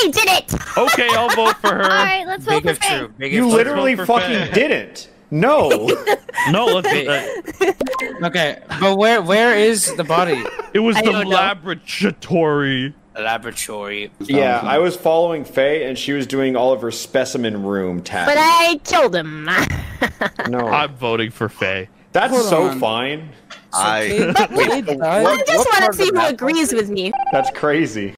did it! Okay, I'll vote for her. Alright, let's vote for Faye. You literally fucking didn't. No. No, let's. Okay, but where is the body? It was the laboratory. Laboratory. Yeah, I was following Faye, and she was doing all of her specimen room tasks. But I killed him. No. I'm voting for Faye. That's Hold so on. fine. I I just want to see who agrees with me. That's crazy.